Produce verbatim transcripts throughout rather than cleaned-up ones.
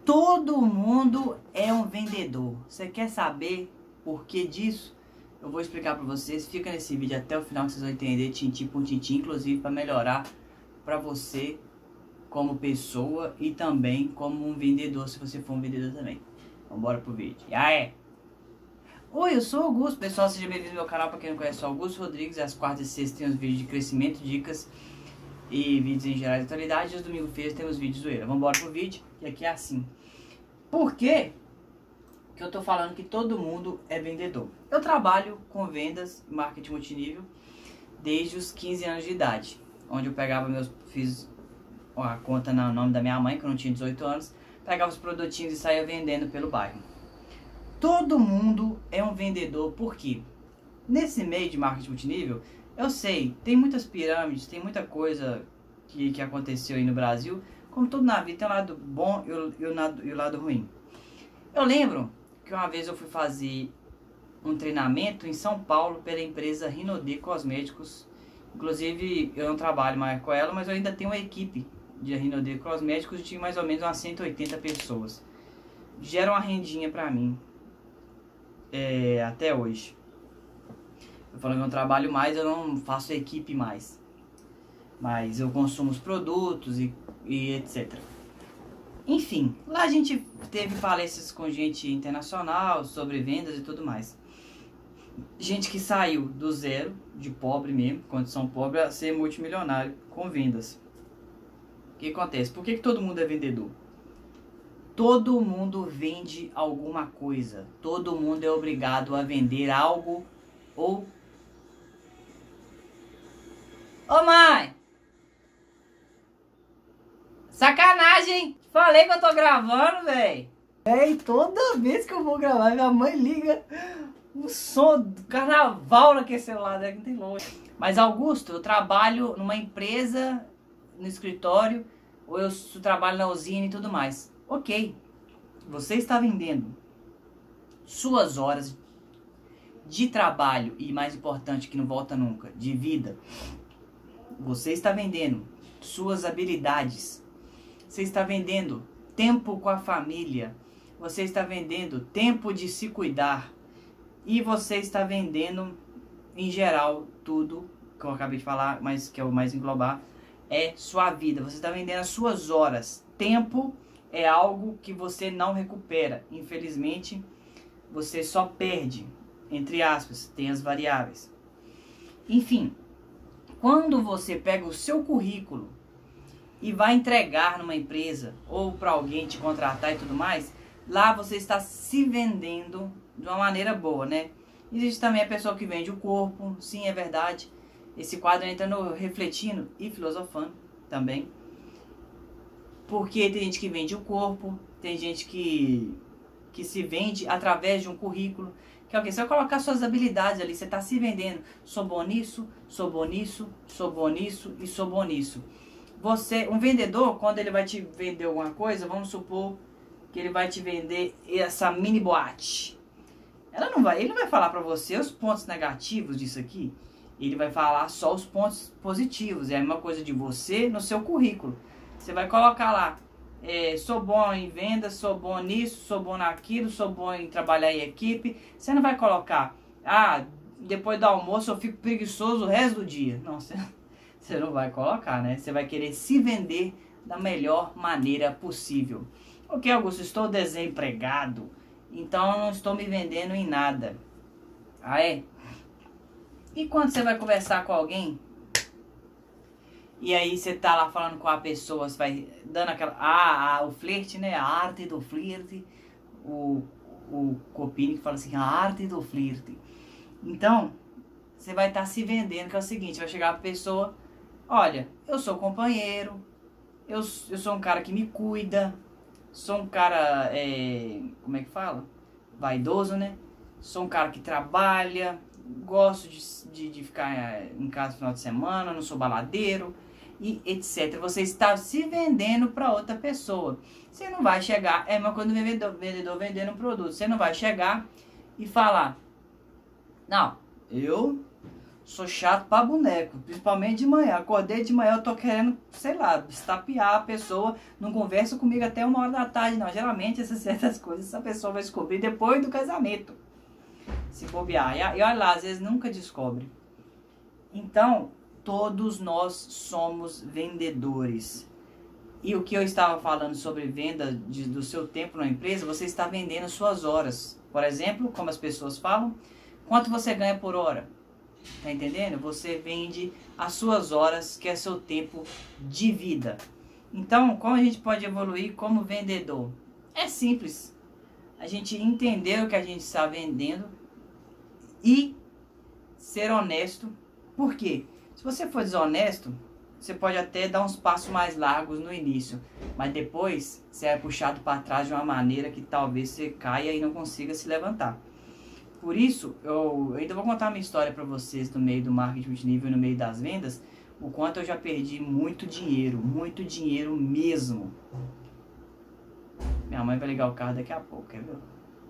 Todo mundo é um vendedor. Você quer saber por que disso? Eu vou explicar para vocês. Fica nesse vídeo até o final que vocês vão entender tintim por tintim, inclusive para melhorar para você como pessoa e também como um vendedor, se você for um vendedor também. Vamos embora pro vídeo. E aí? Oi, eu sou o Augusto, pessoal, seja bem-vindo ao meu canal. Para quem não conhece, eu sou Augusto Rodrigues. Às quartas e sextas tem os vídeos de crescimento, dicas e vídeos em geral de atualidade. E os domingos feios temos vídeos zoeira. Vamos embora pro vídeo, e aqui é assim. Por quê que eu tô falando que todo mundo é vendedor? Eu trabalho com vendas e marketing multinível desde os quinze anos de idade, onde eu pegava meus, fiz a conta no nome da minha mãe, que eu não tinha dezoito anos, pegava os produtinhos e saía vendendo pelo bairro. Todo mundo é um vendedor, porque nesse meio de marketing multinível, eu sei, tem muitas pirâmides, tem muita coisa que, que aconteceu aí no Brasil. Como tudo na vida tem o lado bom e o, e, o, e o lado ruim. Eu lembro que uma vez eu fui fazer um treinamento em São Paulo pela empresa Rinode Cosméticos. Inclusive eu não trabalho mais com ela, mas eu ainda tenho uma equipe de Rinode Cosméticos. Tinha mais ou menos umas cento e oitenta pessoas. Gera uma rendinha pra mim é, até hoje. Eu falo que eu não trabalho mais, eu não faço equipe mais. Mas eu consumo os produtos e, e etcétera. Enfim, lá a gente teve palestras com gente internacional sobre vendas e tudo mais. Gente que saiu do zero, de pobre mesmo, condição pobre, a ser multimilionário com vendas. O que acontece? Por que, que todo mundo é vendedor? Todo mundo vende alguma coisa. Todo mundo é obrigado a vender algo ou... Ô mãe! Sacanagem! Falei que eu tô gravando, velho. É, toda vez que eu vou gravar, minha mãe liga o som do carnaval naquele celular, né? Não tem longe. Mas, Augusto, eu trabalho numa empresa, no escritório, ou eu trabalho na usina e tudo mais. Ok, você está vendendo suas horas de trabalho e, mais importante, que não volta nunca, de vida. Você está vendendo suas habilidades. Você está vendendo tempo com a família. Você está vendendo tempo de se cuidar. E você está vendendo, em geral, tudo que eu acabei de falar, mas que é o mais englobar, é sua vida. Você está vendendo as suas horas. Tempo é algo que você não recupera. Infelizmente, você só perde. Entre aspas, tem as variáveis. Enfim, quando você pega o seu currículo e vai entregar numa empresa ou para alguém te contratar e tudo mais, lá você está se vendendo de uma maneira boa, né? Existe também a pessoa que vende o corpo, sim, é verdade. Esse quadro entra no refletindo e filosofando também. Porque tem gente que vende o corpo, tem gente que, que se vende através de um currículo. Que é o quê? Você vai colocar suas habilidades ali, você está se vendendo. Sou bom nisso, sou bom nisso, sou bom nisso e sou bom nisso. Você, um vendedor, quando ele vai te vender alguma coisa, vamos supor que ele vai te vender essa mini boate. Ela não vai, ele não vai falar para você os pontos negativos disso aqui. Ele vai falar só os pontos positivos. É a mesma coisa de você no seu currículo. Você vai colocar lá, é, sou bom em vendas, sou bom nisso, sou bom naquilo, sou bom em trabalhar em equipe. Você não vai colocar, ah, depois do almoço eu fico preguiçoso o resto do dia. Não, você... Você não vai colocar, né? Você vai querer se vender da melhor maneira possível. Ok, Augusto, estou desempregado, então eu não estou me vendendo em nada. Ah, é? E quando você vai conversar com alguém, e aí você tá lá falando com a pessoa, você vai dando aquela... Ah, ah o flerte, né? A arte do flerte. O, o Copini que fala assim, a arte do flerte. Então, você vai estar tá se vendendo, que é o seguinte, vai chegar a pessoa... Olha, eu sou companheiro, eu, eu sou um cara que me cuida, sou um cara, é, como é que fala? Vaidoso, né? Sou um cara que trabalha, gosto de, de, de ficar em casa no final de semana, não sou baladeiro, e etcétera. Você está se vendendo para outra pessoa. Você não vai chegar, é uma coisa do vendedor, vendedor vendendo um produto, você não vai chegar e falar, não, eu... Sou chato pra boneco, principalmente de manhã. Acordei de manhã, eu tô querendo, sei lá, estapear a pessoa. Não conversa comigo até uma hora da tarde, não. Geralmente essas certas coisas essa pessoa vai descobrir depois do casamento. Se bobear. E olha lá, às vezes nunca descobre. Então, todos nós somos vendedores. E o que eu estava falando sobre venda de, do seu tempo na empresa, você está vendendo suas horas. Por exemplo, como as pessoas falam, quanto você ganha por hora? Tá entendendo? Você vende as suas horas, que é seu tempo de vida. Então, como a gente pode evoluir como vendedor? É simples. A gente entender o que a gente está vendendo e ser honesto. Por quê? Se você for desonesto, você pode até dar uns passos mais largos no início, mas depois você é puxado para trás de uma maneira que talvez você caia e não consiga se levantar. Por isso, eu, eu ainda vou contar uma história para vocês no meio do marketing multinível e no meio das vendas, o quanto eu já perdi muito dinheiro, muito dinheiro mesmo. Minha mãe vai ligar o carro daqui a pouco, quer ver?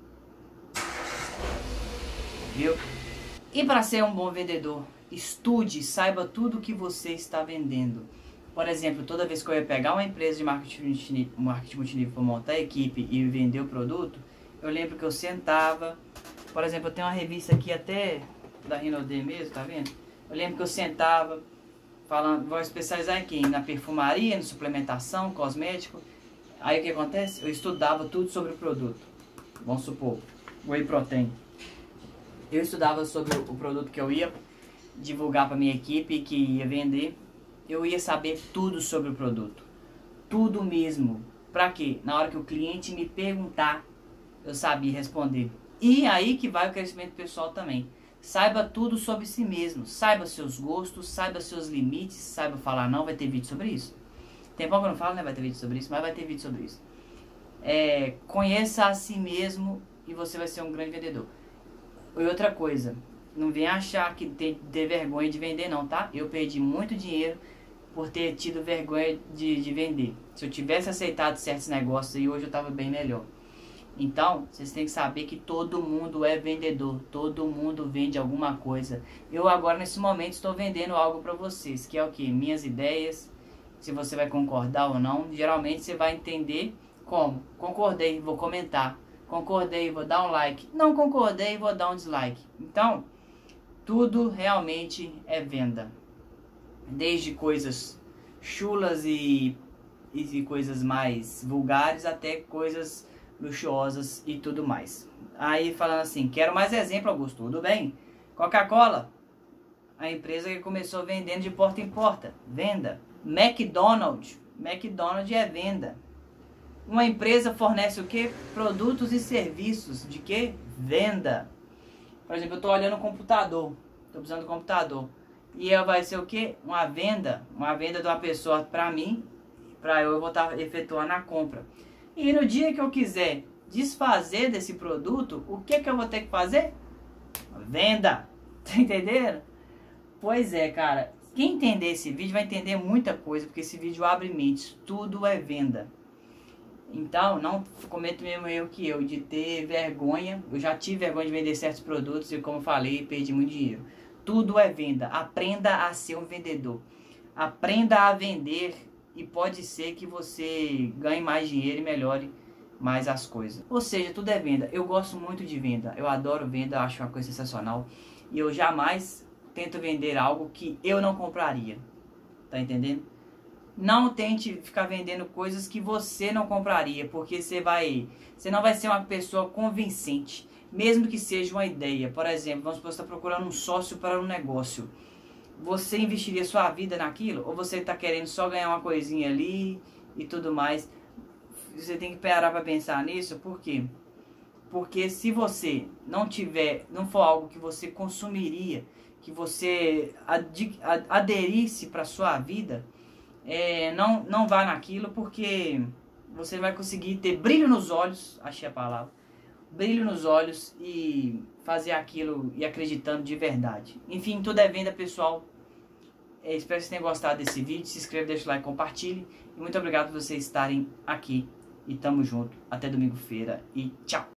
Viu? E para ser um bom vendedor, estude, saiba tudo o que você está vendendo. Por exemplo, toda vez que eu ia pegar uma empresa de marketing multinível, marketing multinível para montar a equipe e vender o produto, eu lembro que eu sentava. Por exemplo, eu tenho uma revista aqui até da Rinode mesmo, tá vendo? Eu lembro que eu sentava, falando, vou especializar em quem? Na perfumaria, na suplementação, cosmético. Aí o que acontece? Eu estudava tudo sobre o produto. Vamos supor, Whey Protein. Eu estudava sobre o produto que eu ia divulgar para minha equipe, que ia vender. Eu ia saber tudo sobre o produto. Tudo mesmo. Pra quê? Na hora que o cliente me perguntar, eu sabia responder. E aí que vai o crescimento pessoal também. Saiba tudo sobre si mesmo. Saiba seus gostos, saiba seus limites, saiba falar não. Vai ter vídeo sobre isso. Tem pouco que eu não falo, né? Vai ter vídeo sobre isso, mas vai ter vídeo sobre isso. É, conheça a si mesmo e você vai ser um grande vendedor. E outra coisa, não venha achar que tem ter vergonha de vender não, tá? Eu perdi muito dinheiro por ter tido vergonha de, de vender. Se eu tivesse aceitado certos negócios aí, hoje eu tava bem melhor. Então, vocês têm que saber que todo mundo é vendedor, todo mundo vende alguma coisa. Eu agora, nesse momento, estou vendendo algo para vocês, que é o que? Minhas ideias, se você vai concordar ou não. Geralmente você vai entender como? Concordei, vou comentar. Concordei, vou dar um like. Não concordei, vou dar um dislike. Então, tudo realmente é venda. Desde coisas chulas e, e coisas mais vulgares até coisas luxuosas e tudo mais. Aí falando assim, quero mais exemplo, Augusto. Tudo bem? Coca-Cola, a empresa que começou vendendo de porta em porta, venda. McDonald's, McDonald's é venda. Uma empresa fornece o que? Produtos e serviços. De que? Venda. Por exemplo, eu estou olhando o computador, estou precisando do computador. E ela vai ser o que? Uma venda, uma venda de uma pessoa para mim, para eu vou estar efetuando a compra. E no dia que eu quiser desfazer desse produto, o que que eu vou ter que fazer? Venda. Tá entendendo? Pois é, cara. Quem entender esse vídeo vai entender muita coisa, porque esse vídeo abre mentes. Tudo é venda. Então, não cometa o mesmo erro que eu, de ter vergonha. Eu já tive vergonha de vender certos produtos e, como eu falei, perdi muito dinheiro. Tudo é venda. Aprenda a ser um vendedor. Aprenda a vender e pode ser que você ganhe mais dinheiro e melhore mais as coisas. Ou seja, tudo é venda. Eu gosto muito de venda. Eu adoro venda, acho uma coisa sensacional. E eu jamais tento vender algo que eu não compraria. Tá entendendo? Não tente ficar vendendo coisas que você não compraria, porque você vai, você não vai ser uma pessoa convincente, mesmo que seja uma ideia. Por exemplo, vamos supor que você está procurando um sócio para um negócio. Você investiria sua vida naquilo? Ou você está querendo só ganhar uma coisinha ali e tudo mais? Você tem que parar para pensar nisso, por quê? Porque se você não tiver, não for algo que você consumiria, que você ad, ad, aderisse para sua vida, É, não, não vá naquilo, porque você vai conseguir ter brilho nos olhos, achei a palavra, brilho nos olhos e fazer aquilo e acreditando de verdade. Enfim, tudo é venda, pessoal. É, espero que vocês tenham gostado desse vídeo. Se inscreva, deixa o like, compartilhe. E muito obrigado por vocês estarem aqui. E tamo junto. Até domingo-feira e tchau!